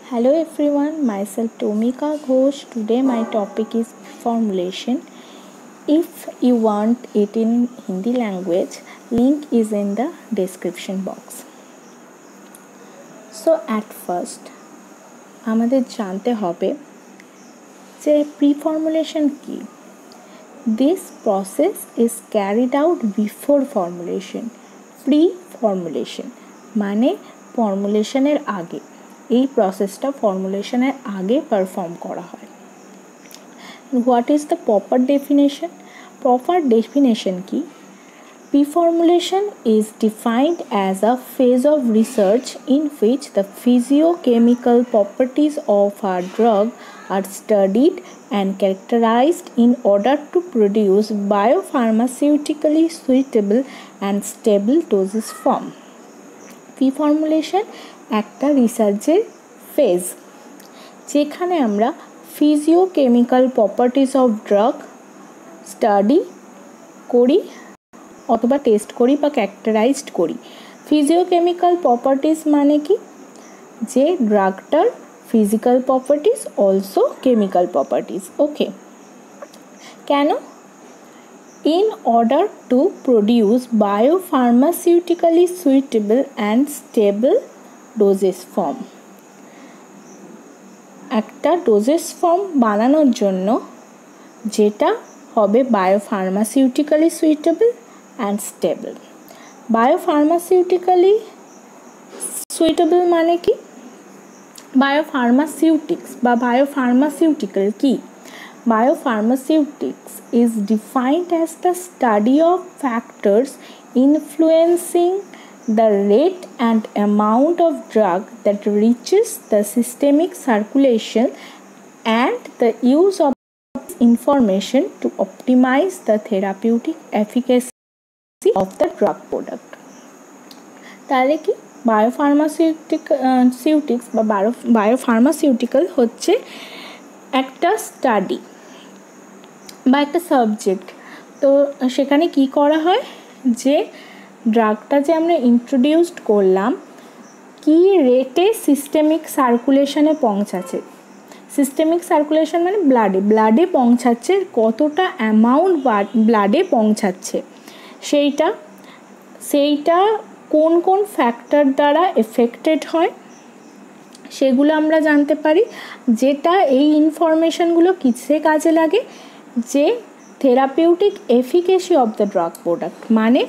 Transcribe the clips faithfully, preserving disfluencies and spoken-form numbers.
Hello everyone, myself Tomika Ghosh. Today my topic is formulation. If you want it in Hindi language, link is in the description box. So at first, আমাদের জানতে হবে যে pre-formulation কি? This process is carried out before formulation. Pre-formulation মানে formulationের আগে এই প্রসেসটা ফর্মুলেশনের আগে পারফর্ম করা হয়। What is the proper definition? Proper definition কি? Pre-formulation is defined as a phase of research in which the physiochemical properties of a drug are studied and characterized in order to produce biopharmaceutically suitable and stable dosage form. Pre-formulation একটা রিসার্চের phase যেখানে আমরা physicochemical properties of drug study করি অথবা test করি বা characterised করি। ফিজিওকেমিক্যাল properties মানে কি? যে ড্রাগটার physical properties also chemical properties. Okay, কেন? In order to produce biopharmaceutically suitable and stable dosage form. একটা ডোজেস ফর্ম বানানোর জন্য যেটা হবে biopharmaceutically suitable and stable. Biopharmaceutically suitable মানে কি? বায়োফার্মাসিউটিক্স বা বায়োফার্মাসিউটিক্যাল কি? Biopharmaceutics is defined as the study of factors influencing the rate and amount of drug that reaches the systemic circulation and the use of information to optimize the therapeutic efficacy of the drug product. তাহলে কি বায়োফার্মাসিউটিক্স বা biopharmaceutical হচ্ছে একটা study বা একটা subject. তো সেখানে কি করা হয় যে ড্রাগটা যে আমরা ইন্ট্রোডিউসড করলাম কি রেটে সিস্টেমিক সার্কুলেশনে পৌঁছাচ্ছে। সিস্টেমিক সার্কুলেশন মানে ব্লাডে ব্লাডে পৌঁছাচ্ছে, কতটা অ্যামাউন্ট ব্লাডে পৌঁছাচ্ছে সেইটা সেইটা কোন কোন ফ্যাক্টর দ্বারা এফেক্টেড হয় সেগুলো আমরা জানতে পারি। যেটা এই ইনফরমেশনগুলো কিসে কাজে লাগে? যে therapeutic efficacy of the drug product মানে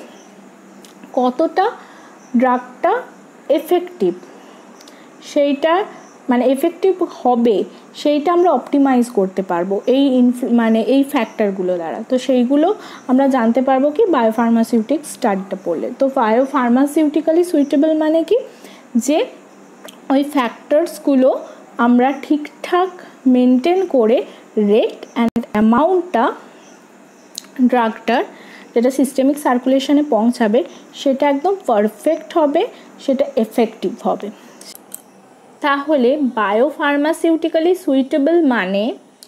কতটা ড্রাগটা এফেক্টিভ, সেইটা মানে এফেক্টিভ হবে সেইটা আমরা অপটিমাইজ করতে পারবো এই মানে এই ফ্যাক্টরগুলো দ্বারা। তো সেইগুলো আমরা জানতে পারবো কি বায়োফার্মাসিউটিক স্টাডিটা পড়লে। তো বায়োফার্মাসিউটিক্যালি সুইটেবল মানে কি? যে ওই ফ্যাক্টরসগুলো আমরা ঠিকঠাক মেনটেন করে রেট অ্যান্ড অ্যামাউন্টটা ড্রাগটার যেটা সিস্টেমিক সার্কুলেশনে পৌঁছাবে সেটা একদম পারফেক্ট হবে, সেটা এফেক্টিভ হবে। তাহলে বায়োফার্মাসিউটিক্যালি সুইটেবল মানে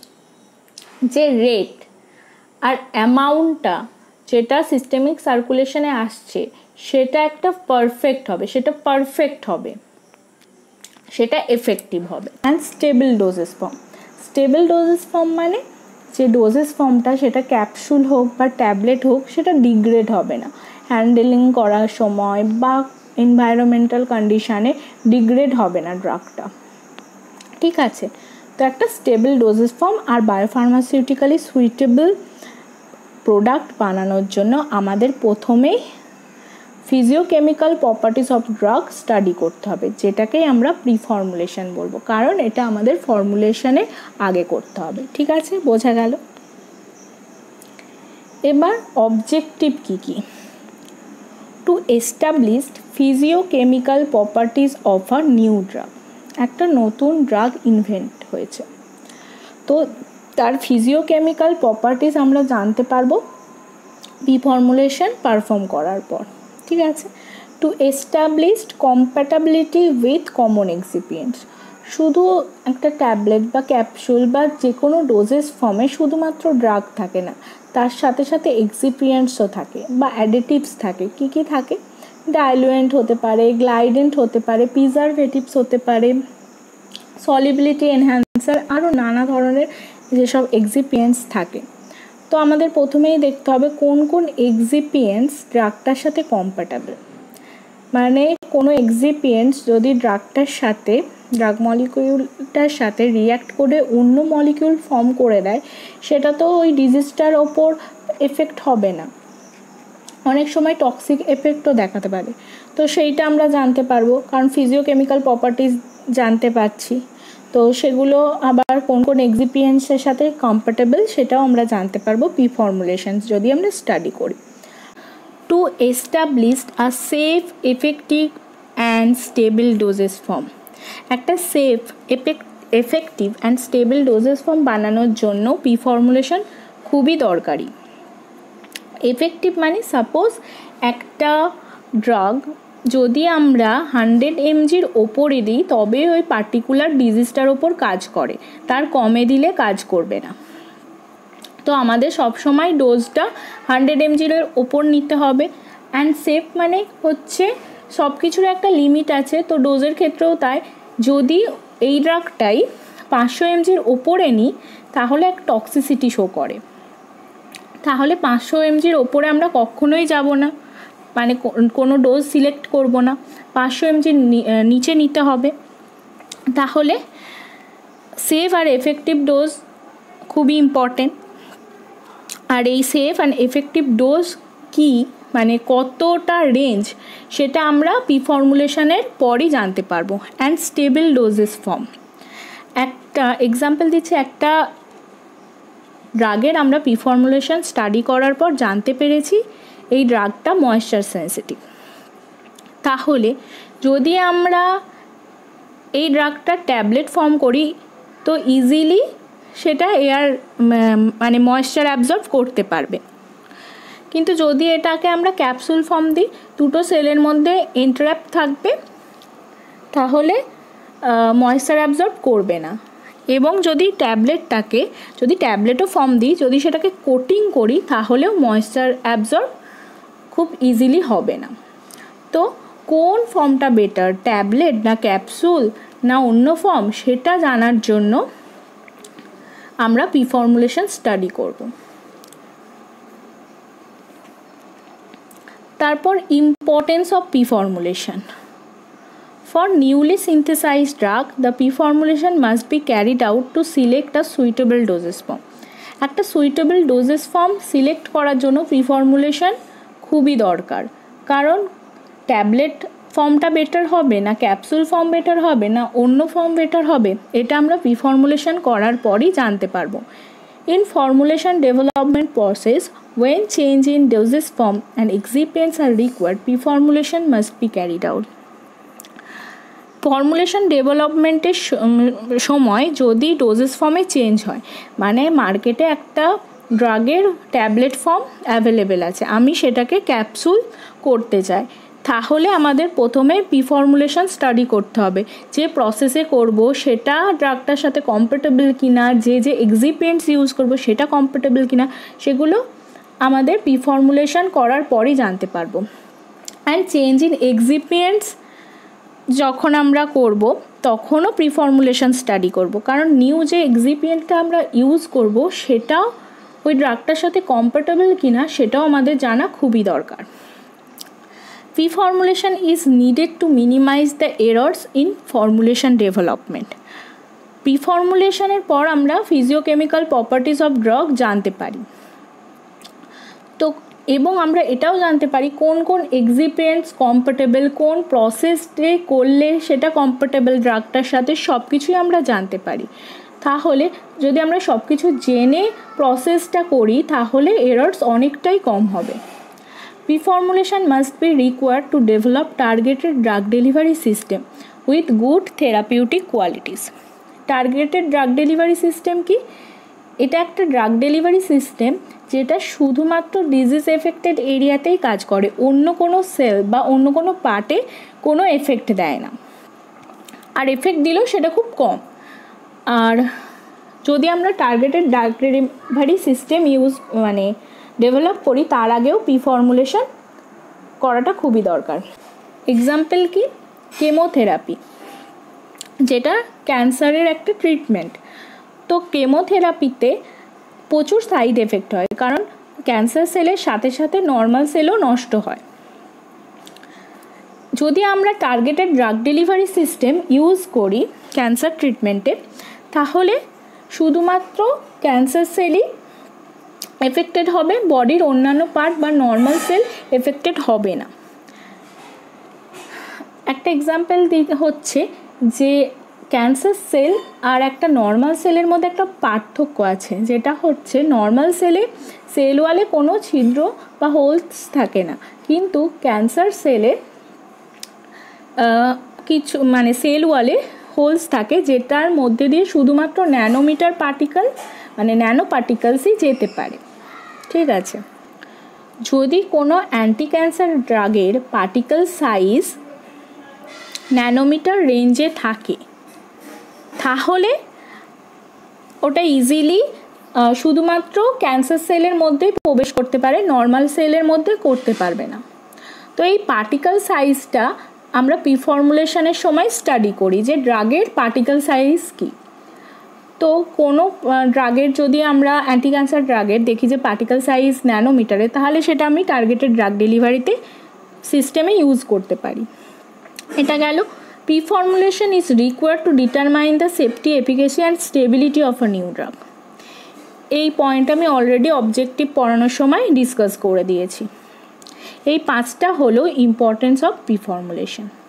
যে রেট আর অ্যামাউন্টটা যেটা সিস্টেমিক সার্কুলেশনে আসছে সেটা একটা পারফেক্ট হবে, সেটা পারফেক্ট হবে, সেটা এফেক্টিভ হবে। And stable dosage form. Stable dosage form মানে যে ডোজেস ফর্মটা সেটা ক্যাপসুল হোক বা ট্যাবলেট হোক সেটা ডিগ্রেড হবে না, হ্যান্ডেলিং করার সময় বা এনভায়রনমেন্টাল কন্ডিশানে ডিগ্রেড হবে না ড্রাগটা। ঠিক আছে, তো একটা স্টেবল ডোজেস ফর্ম আর বায়োফার্মাসিউটিক্যালি সুইটেবল প্রোডাক্ট বানানোর জন্য আমাদের প্রথমেই physicochemical properties of drug study করতে হবে, যেটাকেই আমরা প্রি ফর্মুলেশন বলবো, কারণ এটা আমাদের ফর্মুলেশনে আগে করতে হবে। ঠিক আছে, বোঝা গেল? এবার অবজেক্টিভ কি কি? To establish physicochemical properties of a new drug. একটা নতুন ড্রাগ ইনভেন্ট হয়েছে, তো তার ফিজিওকেমিক্যাল প্রপার্টিস আমরা জানতে পারবো প্রি ফর্মুলেশন পারফর্ম করার পর। ঠিক আছে, to established compatibility with common excipients. শুধু একটা ট্যাবলেট বা ক্যাপসুল বা যে কোনো ডোজেস ফর্মে শুধুমাত্র ড্রাগ থাকে না, তার সাথে সাথে এক্সিপিয়েন্টসও থাকে বা অ্যাডিটিভস থাকে। কি কি থাকে? ডাইলুয়েন্ট হতে পারে, গ্লাইডেন্ট হতে পারে, প্রিজারভেটিভস হতে পারে, সলিবিলিটি এনহ্যান্সার, আরও নানা ধরনের যেসব এক্সিপিয়েন্টস থাকে। তো আমাদের প্রথমেই দেখতে হবে কোন কোন এক্সিপিয়েন্টস ড্রাগটার সাথে কম্প্যাটেবল। মানে কোনো এক্সিপিয়েন্টস যদি ড্রাগটার সাথে ড্রাগ মলিকিউলটার সাথে রিয়্যাক্ট করে অন্য মলিকিউল ফর্ম করে দেয়, সেটা তো ওই ডিজিজটার ওপর এফেক্ট হবে না, অনেক সময় টক্সিক এফেক্টও দেখাতে পারে। তো সেইটা আমরা জানতে পারবো, কারণ ফিজিওকেমিক্যাল প্রপার্টিজ জানতে পারছি। তো সেগুলো আবার কোন কোন এক্সিপিয়েন্টসের সাথে কম্প্যাটেবল সেটাও আমরা জানতে পারবো পি ফর্মুলেশনস যদি আমরা স্টাডি করি। To establish a safe, effective and stable dosage form, একটা safe, effective and stable dosage form বানানোর জন্য পি ফর্মুলেশন খুবই দরকারি। এফেক্টিভ মানে সাপোজ একটা ড্রাগ যদি আমরা হান্ড্রেড এমজির ওপরে দিই তবে ওই পার্টিকুলার ডিজিজটার ওপর কাজ করে, তার কমে দিলে কাজ করবে না। তো আমাদের সবসময় ডোজটা হান্ড্রেড এমজির ওপর নিতে হবে। অ্যান্ড সেফ মানে হচ্ছে সব কিছুর একটা লিমিট আছে, তো ডোজের ক্ষেত্রেও তাই। যদি এই ড্রাগটাই পাঁচশো এমজির ওপরে নিই তাহলে এক টক্সিসিটি শো করে, তাহলে পাঁচশো এমজির ওপরে আমরা কখনোই যাব না, মানে কোনো ডোজ সিলেক্ট করব না, পাঁচশো এমজির নিচে নিতে হবে। তাহলে সেফ আর এফেক্টিভ ডোজ খুবই ইম্পর্টেন্ট। আর এই সেফ অ্যান্ড এফেক্টিভ ডোজ কি, মানে কতটা রেঞ্জ, সেটা আমরা পি ফর্মুলেশনের পরই জানতে পারবো। অ্যান্ড স্টেবল ডোজেস ফর্ম, একটা এক্সাম্পল দিচ্ছে, একটা ড্রাগের আমরা পি ফর্মুলেশন স্টাডি করার পর জানতে পেরেছি এই ড্রাগটা ময়েশ্চার সেন্সিটিভ। তাহলে যদি আমরা এই ড্রাগটা ট্যাবলেট ফর্ম করি তো ইজিলি সেটা এয়ার মানে ময়েশ্চার অ্যাবজর্ব করতে পারবে। কিন্তু যদি এটাকে আমরা ক্যাপসুল ফর্ম দিই, দুটো সেলের মধ্যে ইন্টারাপ্ট থাকবে, তাহলে ময়েশ্চার অ্যাবজর্ব করবে না। এবং যদি ট্যাবলেটটাকে যদি ট্যাবলেটও ফর্ম দিই, যদি সেটাকে কোটিং করি তাহলেও ময়েশ্চার অ্যাবজর্ব খুব ইজিলি হবে না। তো কোন ফর্মটা বেটার, ট্যাবলেট না ক্যাপসুল না অন্য ফর্ম, সেটা জানার জন্য আমরা পি ফর্মুলেশন স্টাডি করব। তারপর importance of preformulation. For newly synthesized drug, the P formulation must be carried out to select a suitable dosage form. একটা suitable dosage form সিলেক্ট করার জন্য পি ফর্মুলেশন খুবই দরকার, কারণ ট্যাবলেট ফর্মটা better হবে না ক্যাপসুল ফর্ম বেটার হবে না অন্য ফর্ম বেটার হবে, এটা আমরা পি ফর্মুলেশন করার পরই জানতে পারবো। In formulation development process, when change in dosage form and excipients are required, P formulation must be carried out. Formulation ডেভেলপমেন্টের সময় যদি ডোজেস ফর্মে চেঞ্জ হয়, মানে মার্কেটে একটা ড্রাগের ট্যাবলেট ফর্ম অ্যাভেলেবেল আছে, আমি সেটাকে ক্যাপসুল করতে চাই, তাহলে আমাদের প্রথমে পি ফর্মুলেশন স্টাডি করতে হবে। যে প্রসেসে করব সেটা ড্রাগটার সাথে কম্প্যাটেবল কিনা, যে যে এক্সিপিয়েন্টস ইউজ করব সেটা কম্প্যাটেবল কিনা, সেগুলো আমাদের পি ফর্মুলেশন করার পরই জানতে পারবো। অ্যান্ড চেঞ্জ ইন এক্সিপিয়েন্টস যখন আমরা করব তখনও প্রি ফর্মুলেশন স্টাডি করব, কারণ নিউ যে এক্সিপিয়েন্টটা আমরা ইউজ করব সেটাও ওই ড্রাগটার সাথে কম্প্যাটেবল কিনা সেটাও আমাদের জানা খুবই দরকার। Preformulation is needed to minimize the errors in formulation development. প্রি ফর্মুলেশনের পর আমরা ফিজিওকেমিক্যাল প্রপার্টিজ অফ ড্রাগ জানতে পারি, তো এবং আমরা এটাও জানতে পারি কোন কোন এক্সিপিয়েন্টস কম্প্যাটেবল, কোন প্রসেসে করলে সেটা কম্প্যাটেবল ড্রাগটার সাথে, সব কিছুই আমরা জানতে পারি। তাহলে যদি আমরা সব কিছু জেনে প্রসেসটা করি তাহলে এরর্স অনেকটাই কম হবে। Preformulation must be required to develop targeted drug delivery system with good therapeutic qualities. Targeted drug delivery system কি? এটা একটা ড্রাগ ডেলিভারি সিস্টেম যেটা শুধুমাত্র ডিজিজ এফেক্টেড এরিয়াতেই কাজ করে, অন্য কোনো সেল বা অন্য কোনো পার্টে কোনো এফেক্ট দেয় না, আর এফেক্ট দিলেও সেটা খুব কম। আর যদি আমরা targeted drug delivery system use মানে ডেভেলপ করি তার আগেও পি ফর্মুলেশন করাটা খুবই দরকার। এক্সাম্পল কি? কেমোথেরাপি। যেটা ক্যান্সারের একটা ট্রিটমেন্ট। তো কেমোথেরাপিতে প্রচুর সাইড এফেক্ট হয়, কারণ ক্যান্সার সেলের সাথে সাথে নর্মাল সেলও নষ্ট হয়। যদি আমরা targeted drug delivery system use করি ক্যান্সার ট্রিটমেন্টে, তাহলে শুধুমাত্র ক্যান্সার সেলই এফেক্টেড হবে, বডির অন্যান্য পার্ট বা নর্মাল সেল এফেক্টেড হবে না। একটা এক্সাম্পল দিতে হচ্ছে যে ক্যান্সার সেল আর একটা নর্মাল সেলের মধ্যে একটা পার্থক্য আছে, যেটা হচ্ছে নর্মাল সেলে সেল ওয়ালে কোনো ছিদ্র বা হোলস থাকে না, কিন্তু ক্যান্সার সেলে কিছু মানে সেল ওয়ালে হোলস থাকে, যেটার মধ্যে দিয়ে শুধুমাত্র ন্যানোমিটার পার্টিকেল মানে ন্যানো পার্টিকেলসই যেতে পারে। ঠিক আছে, যদি কোনো অ্যান্টি ক্যান্সার ড্রাগের পার্টিকেল সাইজ ন্যানোমিটার রেঞ্জে থাকে, তাহলে ওটা ইজিলি শুধুমাত্র ক্যান্সার সেলের মধ্যেই প্রবেশ করতে পারে, নর্মাল সেলের মধ্যে করতে পারবে না। তো এই পার্টিকেল সাইজটা আমরা প্রিফর্মুলেশনের সময় স্টাডি করি যে ড্রাগের পার্টিকেল সাইজ কী। তো কোনো ড্রাগের যদি আমরা অ্যান্টি ক্যান্সার ড্রাগের দেখি যে পার্টিকেল সাইজ ন্যানোমিটারে, তাহলে সেটা আমি টার্গেটেড ড্রাগ ডেলিভারিতে সিস্টেমে ইউজ করতে পারি। এটা গেল। Preformulation is required to determine the safety, efficacy and stability of a new drug. এই পয়েন্ট আমি অলরেডি অবজেক্টিভ পড়ানোর সময় ডিসকাস করে দিয়েছি। এই পাঁচটা হলো ইম্পর্টেন্স অফ প্রিফর্মুলেশন।